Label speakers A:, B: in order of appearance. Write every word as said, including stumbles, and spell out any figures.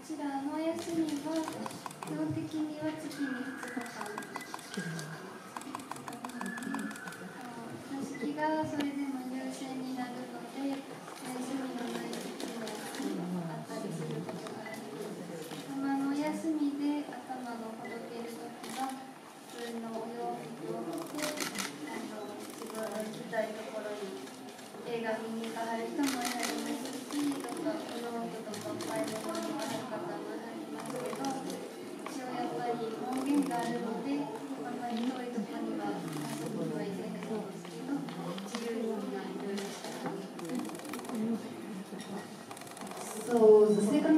A: ちらの休みは基本的には月にふつかかん。座敷がそれでも優先になるので、休みのない月もあったりすることがあります。たまの休みで頭のほどけるときは、普通のお洋服を着て、あの自分の行きたいところに映画見に行かはる人もいられますし、とか子供とか買い物に行かはる方もいられますけど、一応やっぱり門限があるので、あんまり遠いところには遊びには行けないんですけど、自由にいろいろしたり。
B: So the second